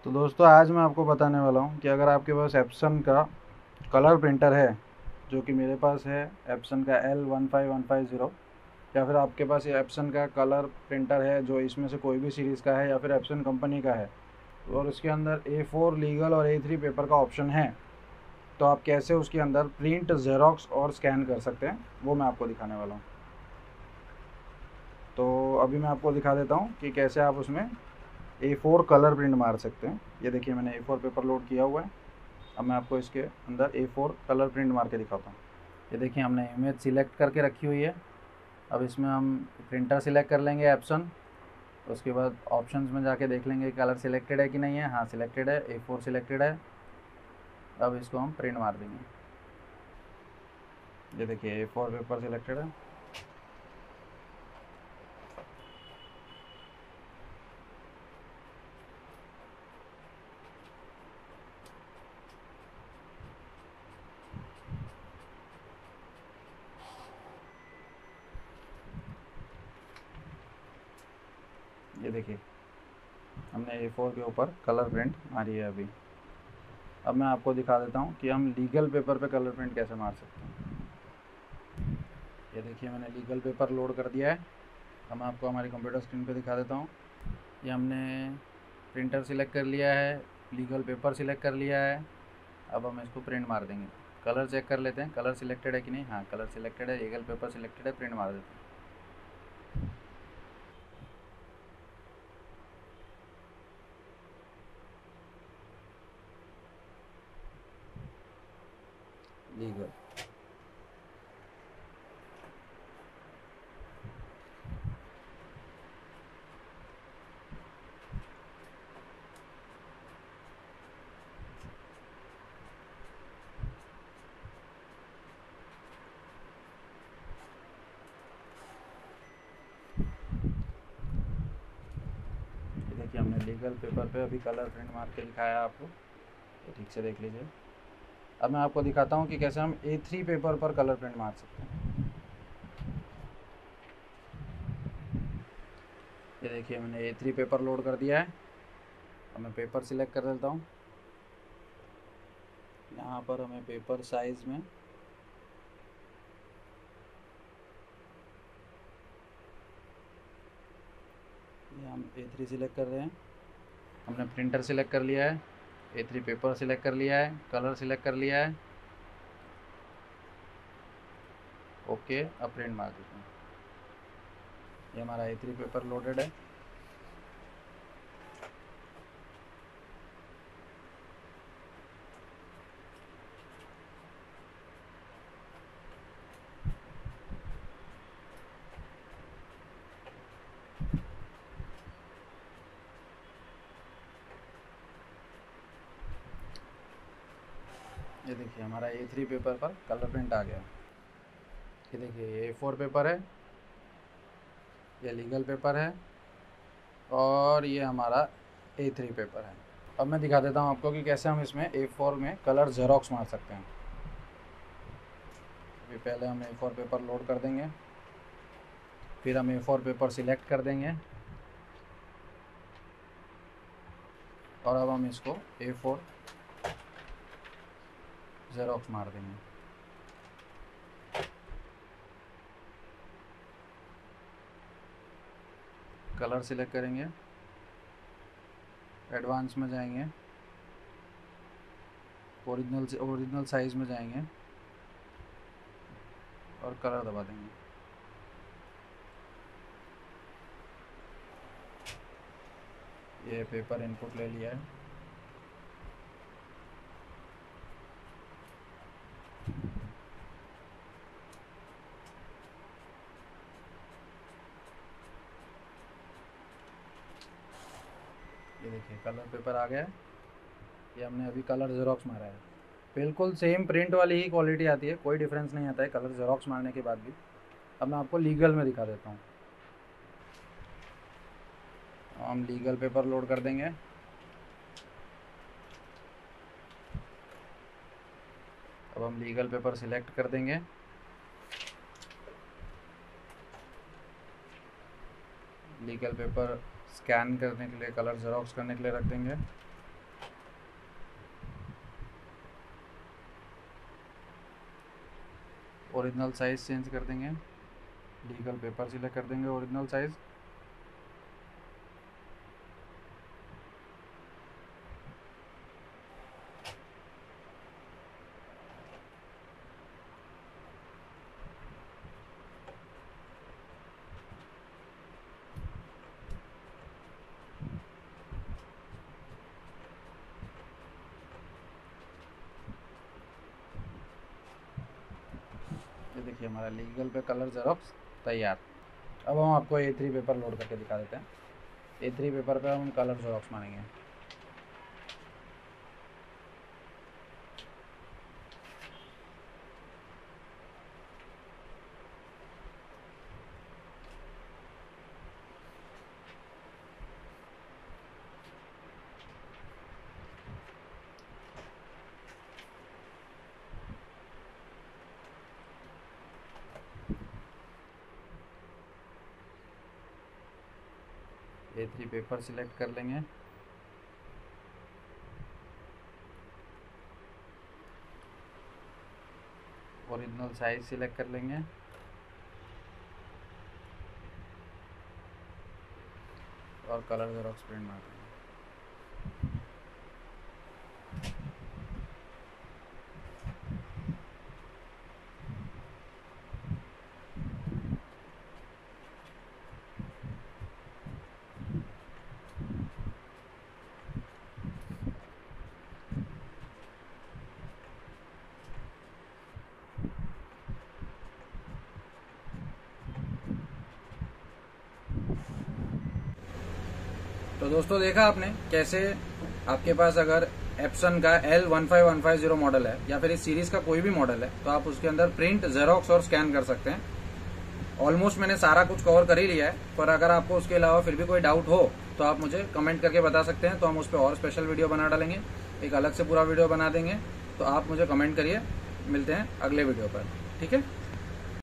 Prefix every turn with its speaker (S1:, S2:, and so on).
S1: तो दोस्तों आज मैं आपको बताने वाला हूँ कि अगर आपके पास एप्सन का कलर प्रिंटर है, जो कि मेरे पास है एप्सन का L15150, या फिर आपके पास ये एप्सन का कलर प्रिंटर है जो इसमें से कोई भी सीरीज़ का है या फिर एप्सन कंपनी का है, और उसके अंदर A4 लीगल और A3 पेपर का ऑप्शन है, तो आप कैसे उसके अंदर प्रिंट, ज़ेरॉक्स और स्कैन कर सकते हैं, वो मैं आपको दिखाने वाला हूँ। तो अभी मैं आपको दिखा देता हूँ कि कैसे आप उसमें A4 कलर प्रिंट मार सकते हैं। ये देखिए, मैंने A4 पेपर लोड किया हुआ है। अब मैं आपको इसके अंदर A4 कलर प्रिंट मार के दिखाता हूँ। ये देखिए, हमने इमेज सिलेक्ट करके रखी हुई है। अब इसमें हम प्रिंटर सिलेक्ट कर लेंगे एप्सन। उसके बाद ऑप्शंस में जाके देख लेंगे कलर सिलेक्टेड है कि नहीं है। हाँ, सिलेक्टेड है, A4 सिलेक्टेड है। अब इसको हम प्रिंट मार देंगे। ये देखिए, A4 पेपर सिलेक्टेड है। ये देखिए, हमने A4 के ऊपर कलर प्रिंट मारी है अभी। अब मैं आपको दिखा देता हूँ कि हम लीगल पेपर पे कलर प्रिंट कैसे मार सकते हैं। ये देखिए, मैंने लीगल पेपर लोड कर दिया है। अब मैं आपको हमारी कंप्यूटर स्क्रीन पे दिखा देता हूँ। ये हमने प्रिंटर सिलेक्ट कर लिया है, लीगल पेपर सिलेक्ट कर लिया है। अब हम इसको प्रिंट मार देंगे। कलर चेक कर लेते हैं, कलर सिलेक्टेड है कि नहीं। हाँ, कलर सिलेक्टेड है, लीगल पेपर सिलेक्टेड है, प्रिंट मार देते हैं। लीगल। ये देखिए, हमने लीगल पेपर पे अभी कलर प्रिंट मार के दिखाया आपको, तो ठीक से देख लीजिए। अब मैं आपको दिखाता हूँ कि कैसे हम A3 पेपर पर कलर प्रिंट मार सकते हैं। ये देखिए, मैंने A3 पेपर लोड कर दिया है। अब मैं पेपर सिलेक्ट कर देता हूँ। यहाँ पर हमें पेपर साइज़ में ये हम A3 सिलेक्ट कर रहे हैं। हमने प्रिंटर सिलेक्ट कर लिया है, A3 पेपर सिलेक्ट कर लिया है, कलर सिलेक्ट कर लिया है। ओके, अब प्रिंट मार देते हैं। ये हमारा A3 पेपर लोडेड है। ये देखिए, हमारा A3 पेपर पर कलर प्रिंट आ गया। ये देखिए, ये A4 पेपर है, ये लीगल पेपर है, और ये हमारा A3 पेपर है। अब मैं दिखा देता हूँ आपको कि कैसे हम इसमें A4 में कलर ज़ेरॉक्स मार सकते हैं। अभी पहले हम A4 पेपर लोड कर देंगे, फिर हम A4 पेपर सिलेक्ट कर देंगे, और अब हम इसको A4 ज़ेरॉक्स मार देंगे। कलर सिलेक्ट करेंगे, एडवांस में जाएंगे, ओरिजिनल साइज़ में जाएंगे, और कलर दबा देंगे। ये पेपर इनपुट ले लिया है। ये देखिए, कलर पेपर आ गया है। ये हमने अभी कलर ज़ेरॉक्स मारा है। बिल्कुल सेम प्रिंट वाली ही क्वालिटी आती है, कोई डिफरेंस नहीं आता है कलर ज़ेरॉक्स मारने के बाद भी। अब मैं आपको लीगल में दिखा देता हूँ। हम लीगल पेपर लोड कर देंगे। अब हम लीगल पेपर सिलेक्ट कर देंगे, लीगल पेपर स्कैन करने के लिए, कलर ज़ेरॉक्स करने के लिए रख देंगे। ओरिजिनल साइज़ चेंज कर देंगे, लीगल पेपर सिलेक्ट कर देंगे, ओरिजिनल साइज़। ये देखिए हमारा लीगल पे कलर जेरोक्स तैयार। अब हम आपको A3 पेपर लोड करके दिखा देते हैं। A3 पेपर पे हम कलर जेरोक्स मारेंगे। A3 पेपर सिलेक्ट कर लेंगे, ओरिजिनल साइज सिलेक्ट कर लेंगे और कलर जेरोक्स प्रिंट मार देंगे। तो दोस्तों देखा आपने कैसे आपके पास अगर एप्सन का L15150 मॉडल है या फिर इस सीरीज का कोई भी मॉडल है तो आप उसके अंदर प्रिंट, जेरोक्स और स्कैन कर सकते हैं। ऑलमोस्ट मैंने सारा कुछ कवर कर ही लिया है, पर अगर आपको उसके अलावा फिर भी कोई डाउट हो तो आप मुझे कमेंट करके बता सकते हैं, तो हम उस पर और स्पेशल वीडियो बना डालेंगे, एक अलग से पूरा वीडियो बना देंगे। तो आप मुझे कमेंट करिए, मिलते हैं अगले वीडियो पर, ठीक है।